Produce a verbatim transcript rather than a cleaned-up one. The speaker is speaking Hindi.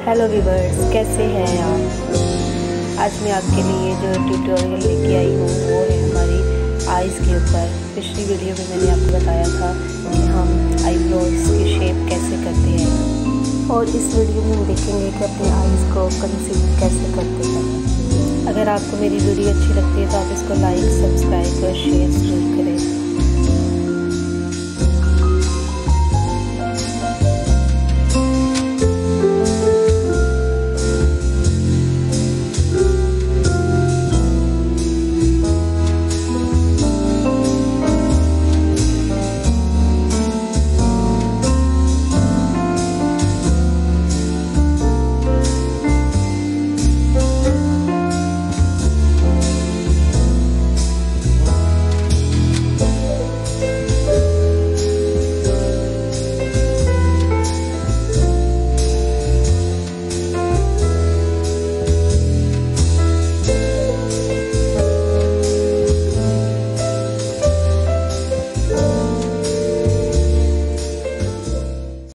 हेलो व्यूवर्स, कैसे हैं आप। आज मैं आपके लिए जो ट्यूटोरियल लेके आई हूँ वो है हमारी आइज़ के ऊपर। पिछली वीडियो में मैंने आपको बताया था कि हम आईब्रोज की शेप कैसे करते हैं, और इस वीडियो में हम देखेंगे कि अपनी आइज़ को कंसील कैसे करते हैं। अगर आपको मेरी वीडियो अच्छी लगती है तो आप इसको लाइक, सब्सक्राइब और शेयर ज़रूर करें।